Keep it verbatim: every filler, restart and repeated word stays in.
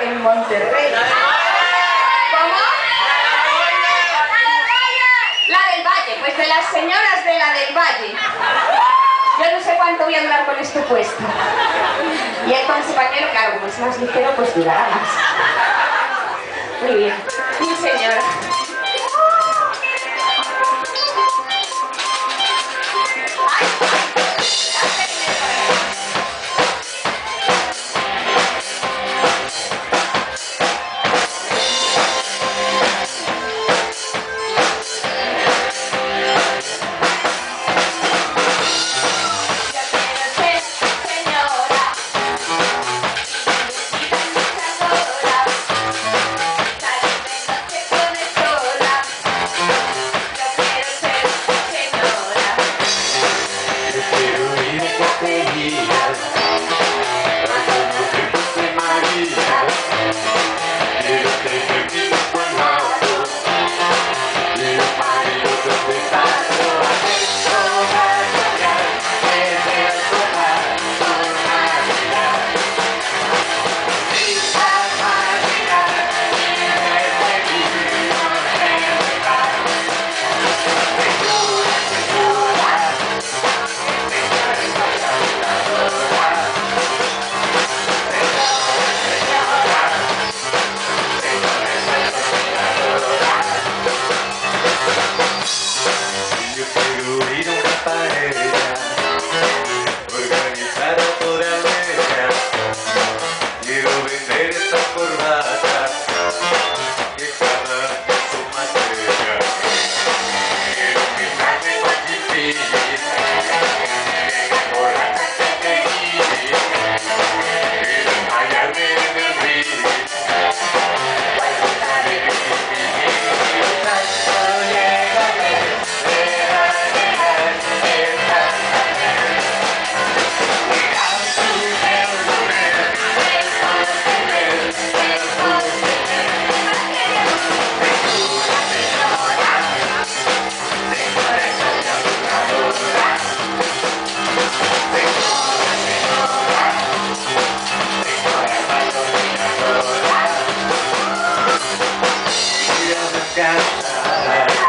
en Monterrey. ¿Cómo? La del Valle, pues de las señoras de la del Valle. Yo no sé cuánto voy a durar con este puesto. Y él con ese pañuelo, claro, como es más ligero, pues durará más. Muy bien. Sí, señora. Got